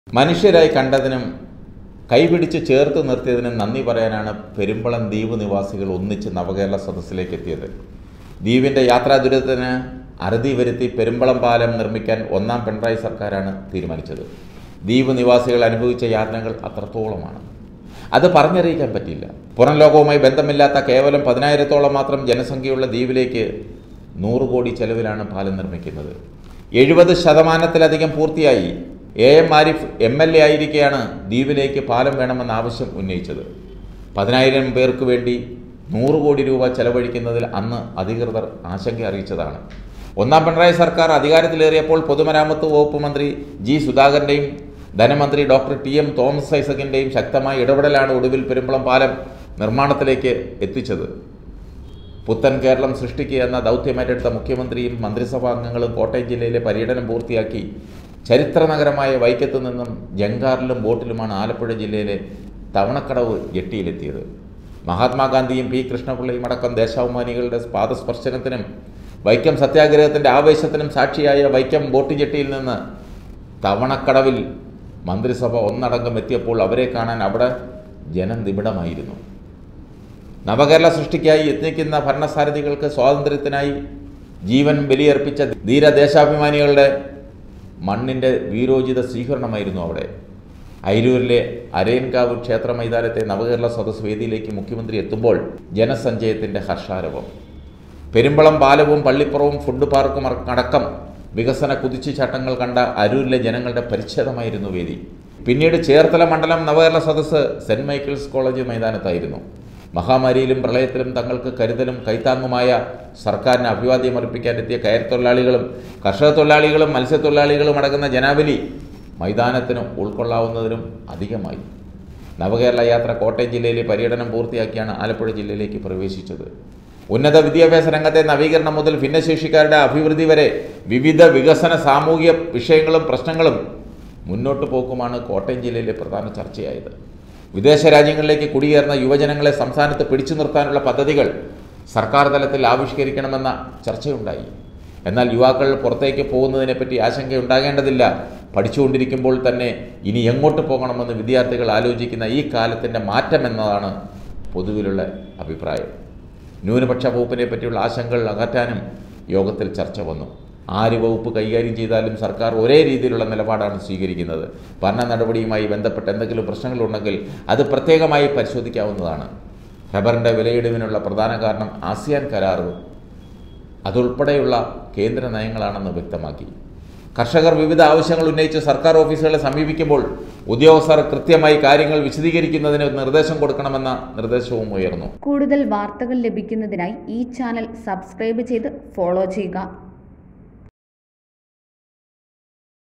മനുഷ്യരായി കണ്ടതിനും കൈപിടിച്ച് ചേർത്ത് നിർത്തിയതിനും നന്ദി പറയാനാണ് പെരുമ്പളം ദ്വീപ് നിവാസികൾ ഒന്നിച്ച് നവകേരള സദസ്സിലേക്ക് എത്തിയത്. ദ്വീപിൻ്റെ യാത്രാ ദുരിതത്തിന് അറുതി വരുത്തി പെരുമ്പളം പാലം നിർമ്മിക്കാൻ ഒന്നാം പിണറായി സർക്കാരാണ് തീരുമാനിച്ചത്. ദ്വീപ് നിവാസികൾ അനുഭവിച്ച യാതനകൾ അത്രത്തോളമാണ്, അത് പറഞ്ഞറിയിക്കാൻ പറ്റില്ല. പുറം ലോകവുമായി ബന്ധമില്ലാത്ത കേവലം 10,000-ഓളം മാത്രം ജനസംഖ്യയുള്ള ദ്വീപിലേക്ക് 100 കോടി ചെലവിലാണ് പാലം നിർമ്മിക്കുന്നത്. 70% പൂർത്തിയായി. AM ആരിഫ് MLA ആയിരിക്കെയാണ് ദ്വീപിലേക്ക് പാലം വേണമെന്ന ആവശ്യം ഉന്നയിച്ചത്. 10,000 പേർക്ക് വേണ്ടി 100 കോടി രൂപ ചെലവഴിക്കുന്നതിൽ അന്ന് അധികൃതർ ആശങ്ക അറിയിച്ചതാണ്. ഒന്നാം പിണറായി സർക്കാർ അധികാരത്തിലേറിയപ്പോൾ പൊതുമരാമത്ത് വകുപ്പ് മന്ത്രി G. സുധാകരൻ്റെയും ധനമന്ത്രി ഡോക്ടർ TM തോമസ് ഐസക്കിൻ്റെയും ശക്തമായ ഇടപെടലാണ് ഒടുവിൽ പെരുമ്പളം പാലം നിർമ്മാണത്തിലേക്ക് എത്തിച്ചത്. പുത്തൻ കേരളം സൃഷ്ടിക്കുക എന്ന ദൗത്യമേറ്റെടുത്ത മുഖ്യമന്ത്രിയും മന്ത്രിസഭാംഗങ്ങളും കോട്ടയം ജില്ലയിലെ പര്യടനം പൂർത്തിയാക്കി ചരിത്ര നഗരമായ വൈക്കത്തു നിന്നും ജങ്കാറിലും ബോട്ടിലുമാണ് ആലപ്പുഴ ജില്ലയിലെ തവണക്കടവ് ജെട്ടിയിലെത്തിയത്. മഹാത്മാഗാന്ധിയും P. കൃഷ്ണപിള്ളയും അടക്കം ദേശാഭിമാനികളുടെ പാദസ്പർശനത്തിനും വൈക്കം സത്യാഗ്രഹത്തിൻ്റെ ആവേശത്തിനും സാക്ഷിയായ വൈക്കം ബോട്ട് ജെട്ടിയിൽ നിന്ന് തവണക്കടവിൽ മന്ത്രിസഭ ഒന്നടങ്കം എത്തിയപ്പോൾ അവരെ കാണാൻ അവിടെ ജനനിബിഡമായിരുന്നു. നവകേരള സൃഷ്ടിക്കായി യത്നിക്കുന്ന ഭരണസാരഥികൾക്ക് സ്വാതന്ത്ര്യത്തിനായി ജീവൻ ബലിയർപ്പിച്ച ധീരദേശാഭിമാനികളുടെ മണ്ണിൻ്റെ വീരോചിത സ്വീകരണമായിരുന്നു അവിടെ. അയിരൂരിലെ അരയൻകാവ് ക്ഷേത്ര മൈതാനത്തെ നവകേരള സദസ് വേദിയിലേക്ക് മുഖ്യമന്ത്രി എത്തുമ്പോൾ ജനസഞ്ചയത്തിൻ്റെ ഹർഷാരവം. പെരുമ്പളം പാലവും പള്ളിപ്പുറവും ഫുഡ് പാർക്കും അടക്കം വികസന കുതിച്ചുചാട്ടങ്ങൾ കണ്ട അരൂരിലെ ജനങ്ങളുടെ പരിച്ഛേദമായിരുന്നു വേദി. പിന്നീട് ചേർത്തല മണ്ഡലം Navakerala Sadas saint Michael's college മൈതാനത്തായിരുന്നു. മഹാമാരിയിലും പ്രളയത്തിലും തങ്ങൾക്ക് കരുതലും കൈത്താങ്ങുമായ സർക്കാരിന് അഭിവാദ്യമർപ്പിക്കാനെത്തിയ കയർ തൊഴിലാളികളും കർഷക തൊഴിലാളികളും മത്സ്യത്തൊഴിലാളികളും അടങ്ങുന്ന ജനാവലി മൈതാനത്തിന് ഉൾക്കൊള്ളാവുന്നതിനും അധികമായി. നവകേരള യാത്ര കോട്ടയം ജില്ലയിലെ പര്യടനം പൂർത്തിയാക്കിയാണ് ആലപ്പുഴ ജില്ലയിലേക്ക് പ്രവേശിച്ചത്. ഉന്നത വിദ്യാഭ്യാസ രംഗത്തെ നവീകരണം മുതൽ ഭിന്നശേഷിക്കാരുടെ അഭിവൃദ്ധി വരെ വിവിധ വികസന സാമൂഹിക വിഷയങ്ങളും പ്രശ്നങ്ങളും മുന്നോട്ട് പോക്കുമാണ് കോട്ടയം ജില്ലയിലെ പ്രധാന ചർച്ചയായത്. വിദേശ രാജ്യങ്ങളിലേക്ക് കുടിയേറുന്ന യുവജനങ്ങളെ സംസ്ഥാനത്ത് പിടിച്ചു നിർത്താനുള്ള പദ്ധതികൾ സർക്കാർ തലത്തിൽ ആവിഷ്കരിക്കണമെന്ന ചർച്ചയുണ്ടായി. എന്നാൽ യുവാക്കൾ പുറത്തേക്ക് പോകുന്നതിനെപ്പറ്റി ആശങ്കയുണ്ടാകേണ്ടതില്ല. പഠിച്ചുകൊണ്ടിരിക്കുമ്പോൾ തന്നെ ഇനി എങ്ങോട്ട് പോകണമെന്ന് വിദ്യാർത്ഥികൾ ആലോചിക്കുന്ന ഈ കാലത്തിൻ്റെ മാറ്റമെന്നതാണ് പൊതുവിലുള്ള അഭിപ്രായം. ന്യൂനപക്ഷ വകുപ്പിനെ പറ്റിയുള്ള ആശങ്കകൾ അകറ്റാനും യോഗത്തിൽ ചർച്ച വന്നു. ആര് വകുപ്പ് കൈകാര്യം ചെയ്താലും സർക്കാർ ഒരേ രീതിയിലുള്ള നിലപാടാണ് സ്വീകരിക്കുന്നത്. ഭരണ നടപടിയുമായി ബന്ധപ്പെട്ട് എന്തെങ്കിലും പ്രശ്നങ്ങളുണ്ടെങ്കിൽ അത് പ്രത്യേകമായി പരിശോധിക്കാവുന്നതാണ്. റബ്ബറിൻ്റെ വിലയിടിവിനുള്ള പ്രധാന കാരണം ASEAN കരാർ അതുൾപ്പെടെയുള്ള കേന്ദ്ര നയങ്ങളാണെന്ന് വ്യക്തമാക്കി. കർഷകർ വിവിധ ആവശ്യങ്ങൾ ഉന്നയിച്ച് സർക്കാർ ഓഫീസുകളെ സമീപിക്കുമ്പോൾ ഉദ്യോഗസ്ഥർ കൃത്യമായി കാര്യങ്ങൾ വിശദീകരിക്കുന്നതിന് നിർദ്ദേശം കൊടുക്കണമെന്ന നിർദ്ദേശവും ഉയർന്നു. കൂടുതൽ വാർത്തകൾ ലഭിക്കുന്നതിനായി ഈ ചാനൽ സബ്സ്ക്രൈബ് ചെയ്ത് ഫോളോ ചെയ്യുക.